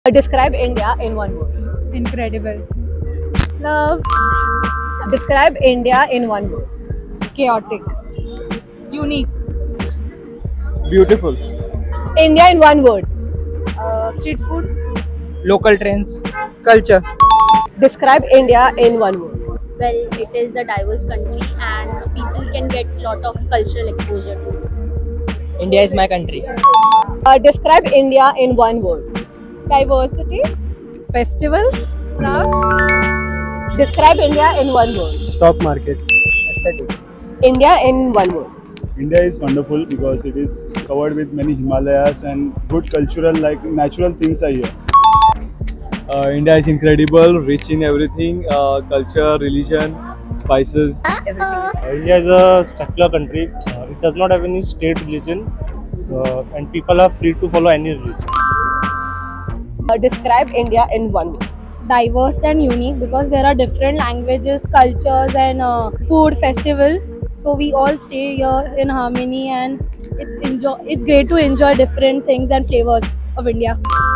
Describe India in one word. Incredible. Love. Describe India in one word. Chaotic. Unique. Beautiful. India in one word. Street food. Local trends. Culture. Describe India in one word. Well, it is a diverse country and people can get a lot of cultural exposure to it. India is my country. Describe India in one word. Diversity. Festivals. Love. Describe India in one word. Stock market. Aesthetics. India in one word. India is wonderful because it is covered with many Himalayas and good cultural, like natural things are here. India is incredible, rich in everything, culture, religion, spices. India is a secular country. It does not have any state religion, and people are free to follow any religion. Describe India in one word. Diverse and unique because there are different languages, cultures, and food festival. So we all stay here in harmony, and it's great to enjoy different things and flavors of India.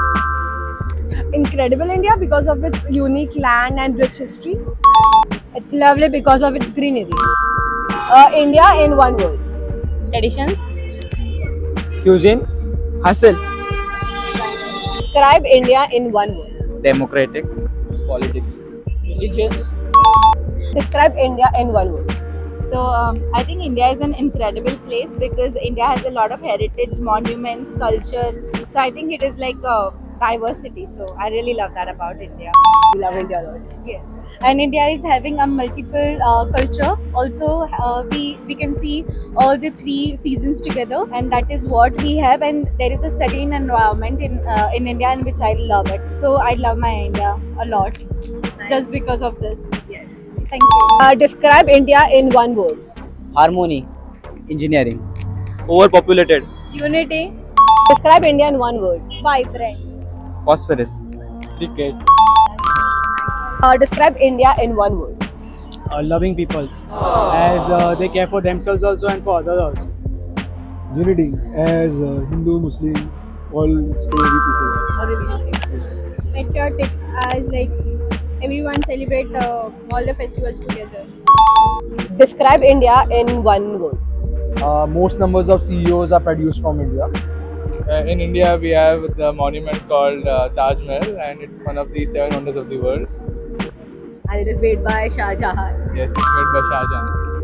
Incredible India because of its unique land and rich history. It's lovely because of its greenery. India in one word. Traditions. Cuisine. Hustle. Describe India in one word. Democratic. Politics. Religious. Describe India in one word. So I think India is an incredible place because India has a lot of heritage, monuments, culture. So I think it is like a diversity. So I really love that about India. We love India a lot. Yes, and India is having a multiple culture. Also, we can see all the 3 seasons together, and that is what we have. And there is a serene environment in India, in which I love it. So I love my India a lot, just because of this. Yes. Thank you. Describe India in one word. Harmony. Engineering. Overpopulated. Unity. Describe India in one word. Vibrant. Phosphorus. Cricket. Describe India in one word. Loving peoples, as they care for themselves also and for others also. Unity, as Hindu, Muslim, all stay with each other. Patriotic, as like everyone celebrate all the festivals together. Describe India in one word. Most numbers of CEOs are produced from India. In India, we have the monument called Taj Mahal, and it's one of the 7 wonders of the world. And it is made by Shah Jahan. Yes, it's made by Shah Jahan.